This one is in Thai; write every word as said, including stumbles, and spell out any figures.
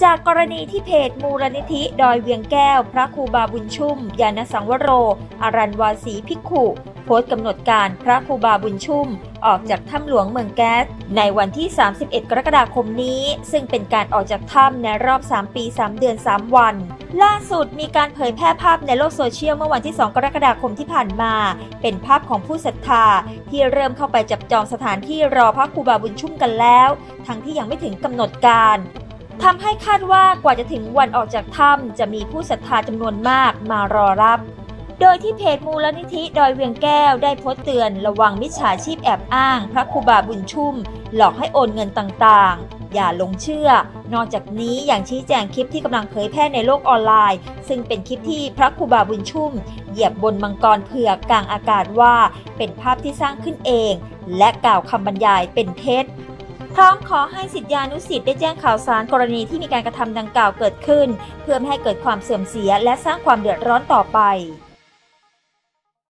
จากกรณีที่เพจมูลนิธิดอยเวียงแก้วพระครูบาบุญชุ่มยานสังวโรอารันวาสีภิกขุโพสต์กำหนดการพระครูบาบุญชุ่มออกจากถ้ำหลวงเมืองแก๊สในวันที่สามสิบเอ็ดกรกฎาคมนี้ซึ่งเป็นการออกจากถ้ำในรอบสามปีสามเดือนสามวันล่าสุดมีการเผยแพร่ภาพในโลกโซเชียลเมื่อวันที่สองกรกฎาคมที่ผ่านมาเป็นภาพของผู้ศรัทธาที่เริ่มเข้าไปจับจองสถานที่รอพระครูบาบุญชุ่มกันแล้วทั้งที่ยังไม่ถึงกำหนดการทำให้คาดว่ากว่าจะถึงวันออกจากถ้ำจะมีผู้ศรัทธาจำนวนมากมารอรับโดยที่เพจมูลนิธิดอยเวียงแก้วได้โพสต์เตือนระวังมิจฉาชีพแอบอ้างพระครูบาบุญชุ่มหลอกให้โอนเงินต่างๆอย่าหลงเชื่อนอกจากนี้อย่างชี้แจงคลิปที่กำลังเผยแพร่ในโลกออนไลน์ซึ่งเป็นคลิปที่พระครูบาบุญชุ่มเหยียบบนมังกรเผือกกลางอากาศว่าเป็นภาพที่สร้างขึ้นเองและกล่าวคำบรรยายเป็นเท็จพร้อมขอให้ศิษยานุศิษย์ได้แจ้งข่าวสารกรณีที่มีการกระทำดังกล่าวเกิดขึ้นเพื่อไม่ให้เกิดความเสื่อมเสียและสร้างความเดือดร้อนต่อไป